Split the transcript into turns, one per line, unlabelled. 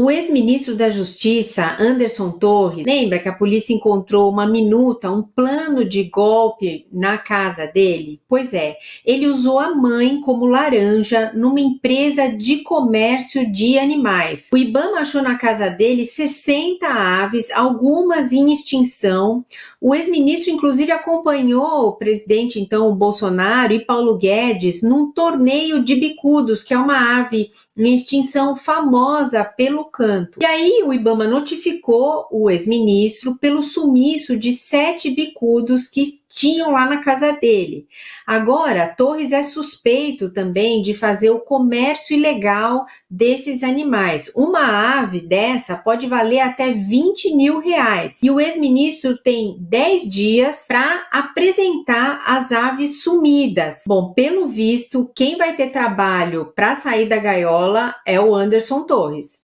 O ex-ministro da Justiça, Anderson Torres, lembra que a polícia encontrou uma minuta, um plano de golpe na casa dele? Pois é, ele usou a mãe como laranja numa empresa de comércio de animais. O IBAMA achou na casa dele 60 aves, algumas em extinção. O ex-ministro, inclusive, acompanhou o presidente, então, o Bolsonaro e Paulo Guedes num torneio de bicudos, que é uma ave em extinção famosa pelo canto. E aí o IBAMA notificou o ex-ministro pelo sumiço de 7 bicudos que tinham lá na casa dele. Agora, Torres é suspeito também de fazer o comércio ilegal desses animais. Uma ave dessa pode valer até R$20 mil. E o ex-ministro tem 10 dias para apresentar as aves sumidas. Bom, pelo visto, quem vai ter trabalho para sair da gaiola é o Anderson Torres.